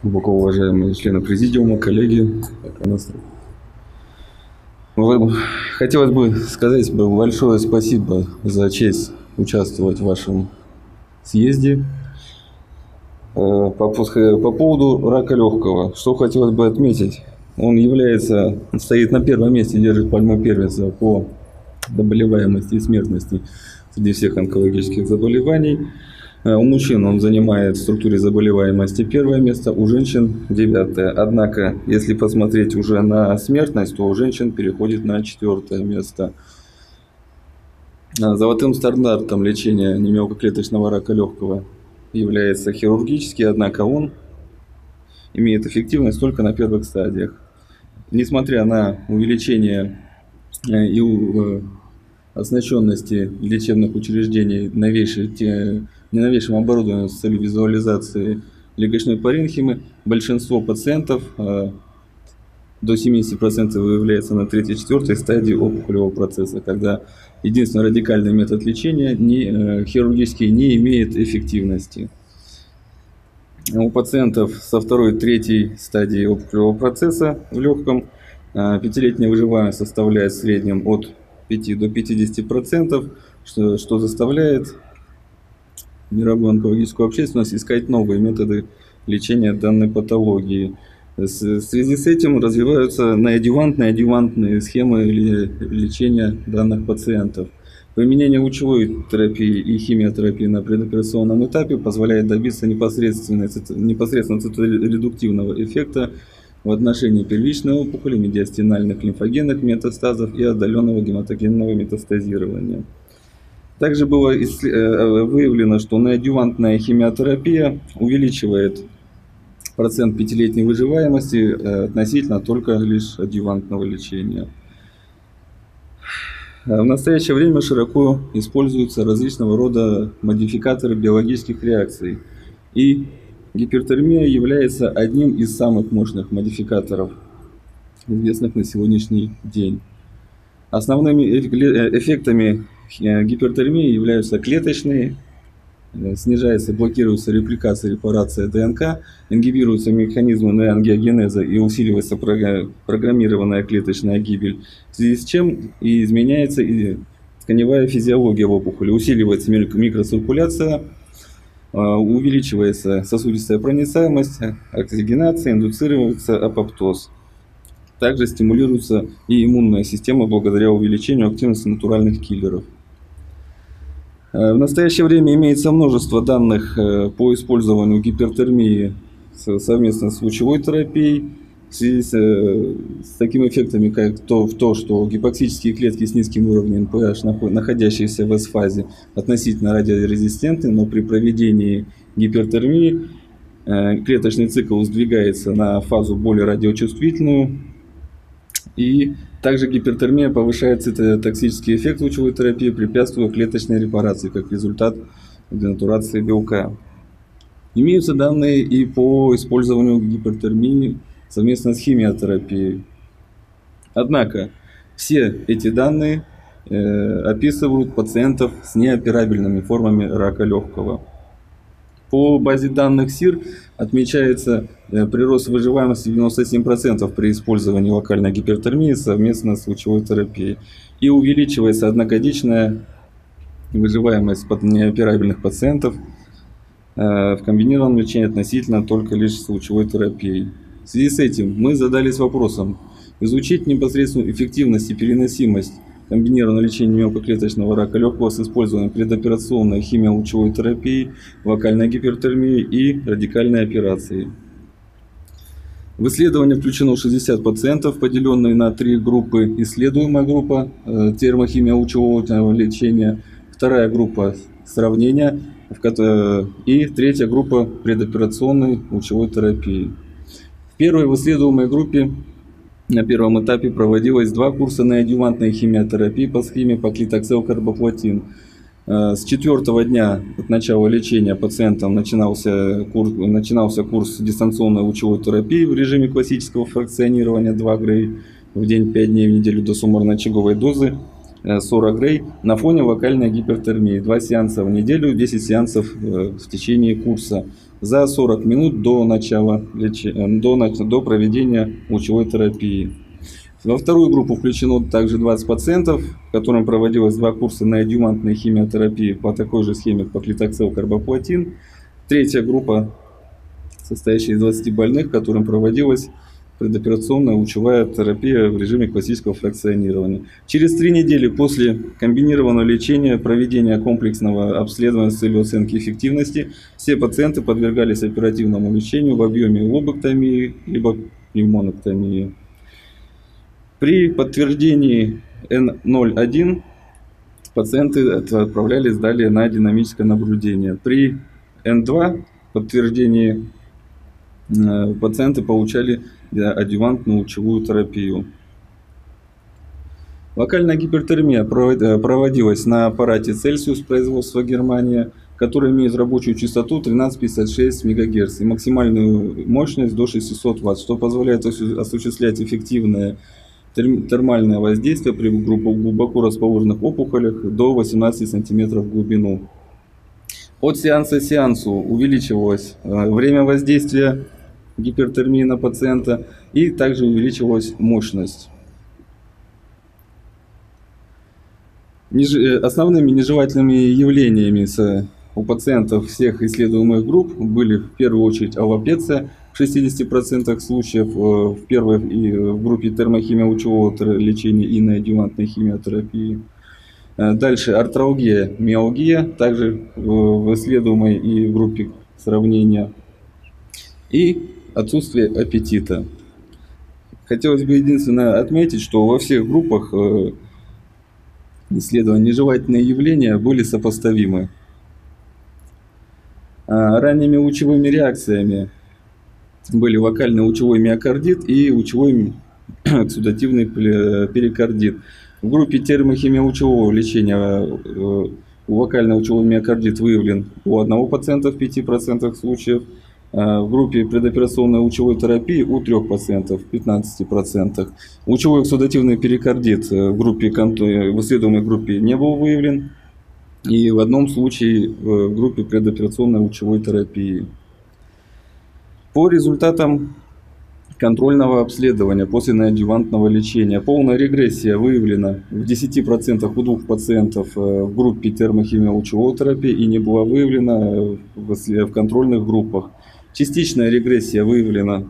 Глубоко уважаемые члены президиума, коллеги. Хотелось бы сказать большое спасибо за честь участвовать в вашем съезде. По поводу рака легкого, что хотелось бы отметить, он стоит на первом месте, держит пальму первенства по заболеваемости и смертности среди всех онкологических заболеваний. У мужчин он занимает в структуре заболеваемости первое место, у женщин 9. Однако, если посмотреть уже на смертность, то у женщин переходит на 4 место. Золотым стандартом лечения немелкоклеточного рака легкого является хирургический, однако он имеет эффективность только на первых стадиях. Несмотря на увеличение и оснащенности лечебных учреждений новейшим оборудованием с целью визуализации легочной паренхимы, большинство пациентов, до 70%, выявляется на 3-4 стадии опухолевого процесса, когда единственный радикальный метод лечения хирургический не имеет эффективности. У пациентов со 2-3 стадии опухолевого процесса в легком 5-летняя выживаемость составляет в среднем от 5 до 50%, что заставляет мировую онкологическую общественность искать новые методы лечения данной патологии. В связи с этим развиваются неадъювантные схемы лечения данных пациентов. Применение лучевой терапии и химиотерапии на предоперационном этапе позволяет добиться непосредственно циторедуктивного эффекта в отношении первичной опухоли, медиастинальных лимфогенных метастазов и отдаленного гематогенного метастазирования. Также было выявлено, что неадъювантная химиотерапия увеличивает процент 5-летней выживаемости относительно только лишь адъювантного лечения. В настоящее время широко используются различного рода модификаторы биологических реакций, и гипертермия является одним из самых мощных модификаторов, известных на сегодняшний день. Основными эффектами гипертермии являются клеточные: снижается, блокируется репликация, репарация ДНК, ингибируются механизмы неангиогенеза и усиливается программированная клеточная гибель, в связи с чем и изменяется тканевая физиология в опухоли, усиливается микроциркуляция, увеличивается сосудистая проницаемость, оксигенация, индуцируется апоптоз. Также стимулируется и иммунная система благодаря увеличению активности натуральных киллеров. В настоящее время имеется множество данных по использованию гипертермии совместно с лучевой терапией в связи с такими эффектами, как то, что гипоксические клетки с низким уровнем pH, находящиеся в S-фазе, относительно радиорезистентны, но при проведении гипертермии клеточный цикл сдвигается на фазу более радиочувствительную. И также гипертермия повышает цитотоксический эффект лучевой терапии, препятствуя клеточной репарации как результат денатурации белка. Имеются данные и по использованию гипертермии совместно с химиотерапией. Однако все эти данные описывают пациентов с неоперабельными формами рака легкого. По базе данных СИР отмечается прирост выживаемости 97% при использовании локальной гипертермии совместно с лучевой терапией. И увеличивается одногодичная выживаемость неоперабельных пациентов в комбинированном лечении относительно только лишь с лучевой терапией. В связи с этим мы задались вопросом изучить непосредственную эффективность и переносимость комбинированного лечения мелкоклеточного рака легкого с использованием предоперационной химиолучевой терапии, локальной гипертермии и радикальной операции. В исследование включено 60 пациентов, поделенные на 3 группы. Исследуемая группа термохимиолучевого лечения, вторая группа сравнения и третья группа предоперационной лучевой терапии. В первой в исследуемой группе на первом этапе проводилось 2 курса неадъювантной химиотерапии по схеме паклитоксел-карбоплатин. С 4-го дня от начала лечения пациентам начинался курс дистанционной лучевой терапии в режиме классического фракционирования 2 Грей в день 5 дней в неделю до суммарной очаговой дозы 40 грей на фоне локальной гипертермии. 2 сеанса в неделю, 10 сеансов в течение курса за 40 минут до до проведения лучевой терапии. Во вторую группу включено также 20 пациентов, которым проводилось 2 курса неоадъювантной химиотерапии по такой же схеме паклитоксел карбоплатин. Третья группа, состоящая из 20 больных, которым проводилась предоперационная лучевая терапия в режиме классического фракционирования. Через 3 недели после комбинированного лечения, проведения комплексного обследования с целью оценки эффективности, все пациенты подвергались оперативному лечению в объеме лобэктомии либо пневмоноктомии. При подтверждении N01 пациенты отправлялись далее на динамическое наблюдение. При N2 подтверждении пациенты получали адъювантную лучевую терапию. Локальная гипертермия проводилась на аппарате Celsius производства Германия, который имеет рабочую частоту 1356 МГц и максимальную мощность до 600 Вт, что позволяет осуществлять эффективное термальное воздействие при глубоко расположенных опухолях до 18 см в глубину. От сеанса к сеансу увеличивалось время воздействия гипертермии на пациента и также увеличивалась мощность. Основными нежелательными явлениями у пациентов всех исследуемых групп были в первую очередь аллопеция в 60% случаев в группе термохимия лучевого лечения и неоадъювантной химиотерапии. Дальше артралгия, миалгия, также в исследуемой и в группе сравнения. И отсутствие аппетита. Хотелось бы единственное отметить, что во всех группах исследований нежелательные явления были сопоставимы. Ранними лучевыми реакциями были локальный лучевой миокардит и лучевой эксудативный перикардит. В группе термохимия лучевого лечения локальный лучевой миокардит выявлен у одного пациента в 5% случаев. В группе предоперационной лучевой терапии у 3 пациентов в 15%. Лучевой эксудативный перикардит в исследуемой группе не был выявлен. И в одном случае в группе предоперационной лучевой терапии. По результатам контрольного обследования после неоадъювантного лечения полная регрессия выявлена в 10% у 2 пациентов в группе термохимия лучевой терапии и не была выявлена в контрольных группах. Частичная регрессия выявлена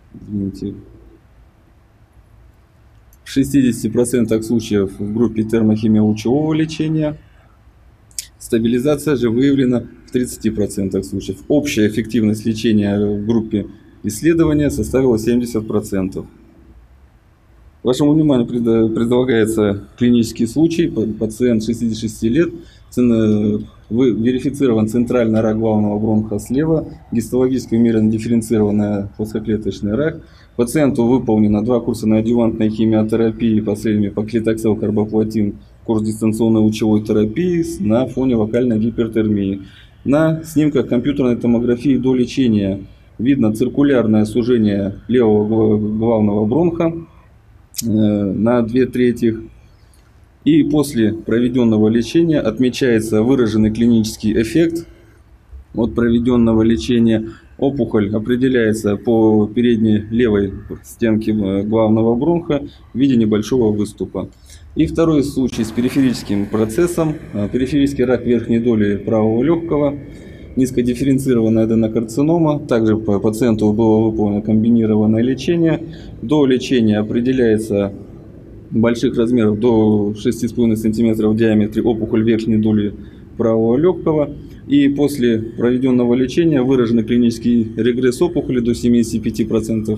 в 60% случаев в группе термохимия лучевого лечения. Стабилизация же выявлена в 30% случаев. Общая эффективность лечения в группе исследования составила 70%. Вашему вниманию предлагается клинический случай. Пациент 66 лет, верифицирован центральный рак главного бронха слева, гистологически умеренно дифференцированный плоскоклеточный рак. Пациенту выполнено 2 курса неоадъювантной химиотерапии, последними паклитоксел карбоплатин, курс дистанционной лучевой терапии на фоне локальной гипертермии. На снимках компьютерной томографии до лечения видно циркулярное сужение левого главного бронха на 2/3. И после проведенного лечения отмечается выраженный клинический эффект от проведенного лечения. Опухоль определяется по передней левой стенке главного бронха в виде небольшого выступа. И второй случай с периферическим процессом. Периферический рак верхней доли правого легкого, низкодифференцированная аденокарцинома. Также по пациенту было выполнено комбинированное лечение. До лечения определяется больших размеров до 6,5 см в диаметре опухоль верхней доли правого легкого. И после проведенного лечения выраженный клинический регресс опухоли до 75%.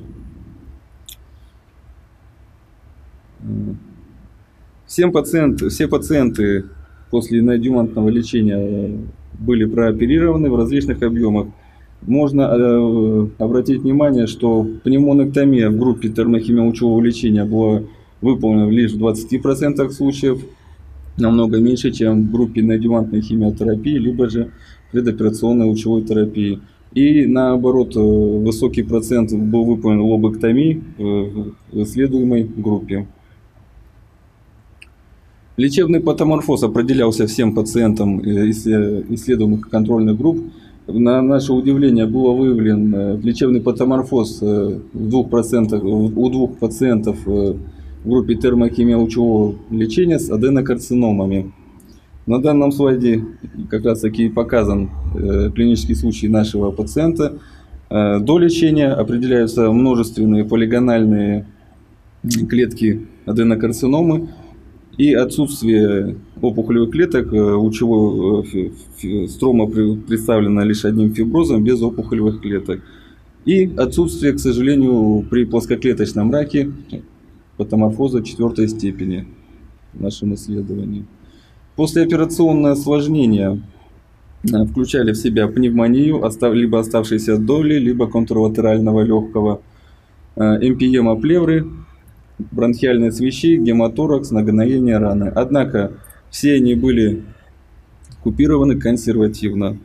Все пациенты после неоадъювантного лечения были прооперированы в различных объемах. Можно обратить внимание, что пневмоноктомия в группе термохимия лучевого лечения была выполнена лишь в 20% случаев, намного меньше, чем в группе неоадъювантной химиотерапии, либо же предоперационной лучевой терапии. И наоборот, высокий процент был выполнен лобэктомий в исследуемой группе. Лечебный патоморфоз определялся всем пациентам исследуемых контрольных групп. На наше удивление было выявлен лечебный патоморфоз у двух пациентов в группе термохимия лучевого лечения с аденокарциномами. На данном слайде как раз таки показан клинический случай нашего пациента. До лечения определяются множественные полигональные клетки аденокарциномы и отсутствие опухолевых клеток. Лучевой строма представлена лишь одним фиброзом без опухолевых клеток. И отсутствие, к сожалению, при плоскоклеточном раке патоморфоза 4 степени в нашем исследовании. Послеоперационное осложнение включали в себя пневмонию, либо оставшиеся доли, либо контрлатерального легкого, эмпиема плевры, бронхиальные свищи, гемоторакс, нагноение раны. Однако все они были купированы консервативно.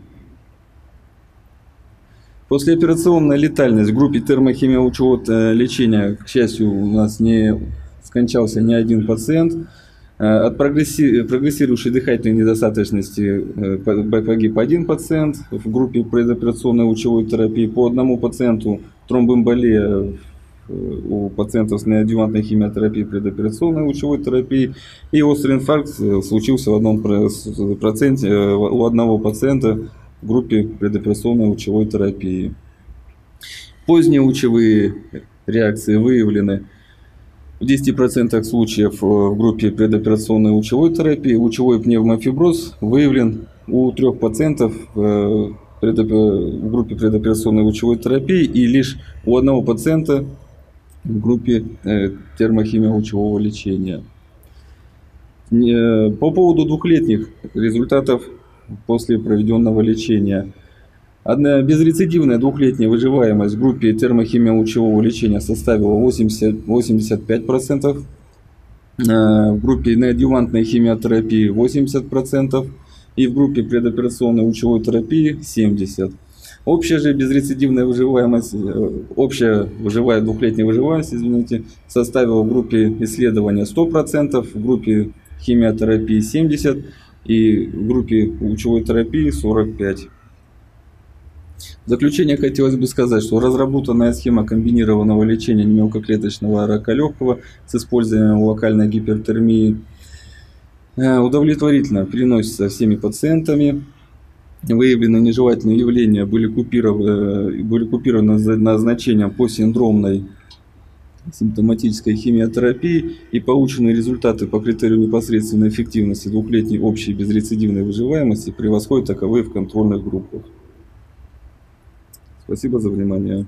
Послеоперационная летальность в группе термохимия лучевого лечения, к счастью, у нас не скончался ни один пациент. От прогрессирующей дыхательной недостаточности погиб один пациент в группе предоперационной лучевой терапии. По одному пациенту тромбоэмболия у пациентов с неадъювантной химиотерапией предоперационной лучевой терапии. И острый инфаркт случился у одного пациента в группе предоперационной лучевой терапии. Поздние лучевые реакции выявлены в 10% случаев в группе предоперационной лучевой терапии. Лучевой пневмофиброз выявлен у 3 пациентов в группе предоперационной лучевой терапии и лишь у одного пациента в группе термохимия лучевого лечения. По поводу двухлетних результатов после проведенного лечения. Безрецидивная двухлетняя выживаемость в группе термохимия лучевого лечения составила 85%, в группе неадъювантной химиотерапии 80% и в группе предоперационной лучевой терапии 70%. Общая же безрецидивная выживаемость, общая двухлетняя выживаемость, составила в группе исследования 100%, в группе химиотерапии 70% и в группе лучевой терапии 45%. В заключение хотелось бы сказать, что разработанная схема комбинированного лечения мелкоклеточного рака легкого с использованием локальной гипертермии удовлетворительно переносится всеми пациентами. Выявленные нежелательные явления были купированы назначением по синдромной симптоматической химиотерапии, и полученные результаты по критерию непосредственной эффективности двухлетней общей безрецидивной выживаемости превосходят таковые в контрольных группах. Спасибо за внимание.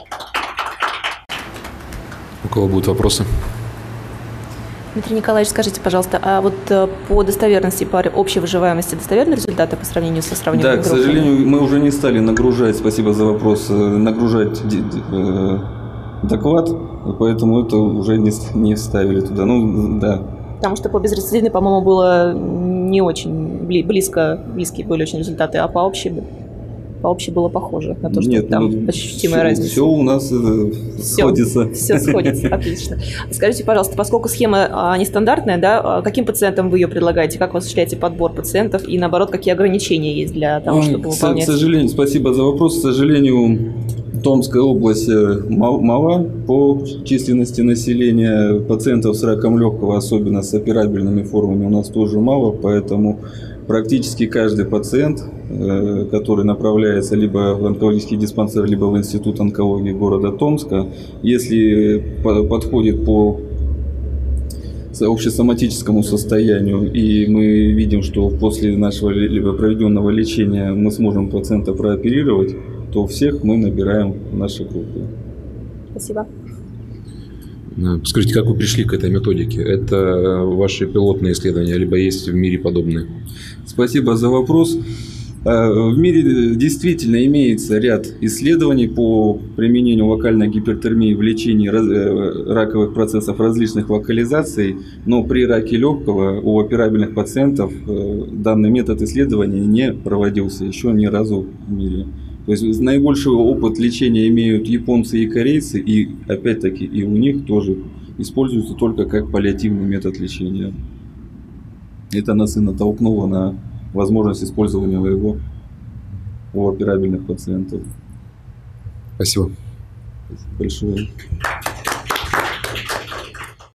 У кого будут вопросы? Дмитрий Николаевич, скажите, пожалуйста, а вот по достоверности, по общей выживаемости достоверны результаты по сравнению со сравнением? Да, к сожалению, мы уже не стали нагружать, спасибо за вопрос, нагружать доклад, поэтому это уже не вставили туда. Ну, да. Потому что по безрецидивной, по-моему, было не очень близкие были очень результаты, а по общей было похоже на то, что нет, там ощутимая разница. Все у нас сходится. Все сходится, отлично. Скажите, пожалуйста, поскольку схема нестандартная, да, каким пациентам вы ее предлагаете, как вы осуществляете подбор пациентов и, наоборот, какие ограничения есть для того, чтобы выполнять? К сожалению, спасибо за вопрос. К сожалению, Томская область мала по численности населения. Пациентов с раком легкого, особенно с операбельными формами, у нас тоже мало, поэтому практически каждый пациент, который направляется либо в онкологический диспансер, либо в Институт онкологии города Томска, если подходит по общесоматическому состоянию, и мы видим, что после нашего либо проведенного лечения мы сможем пациента прооперировать, то всех мы набираем в наши группы. Спасибо. Скажите, как вы пришли к этой методике? Это ваши пилотные исследования, либо есть в мире подобные? Спасибо за вопрос. В мире действительно имеется ряд исследований по применению локальной гипертермии в лечении раковых процессов различных локализаций, но при раке легкого у операбельных пациентов данный метод исследования не проводился еще ни разу в мире. То есть наибольший опыт лечения имеют японцы и корейцы, и опять-таки и у них тоже используется только как паллиативный метод лечения. Это нас и натолкнуло на возможность использования его у операбельных пациентов. Спасибо. Спасибо большое.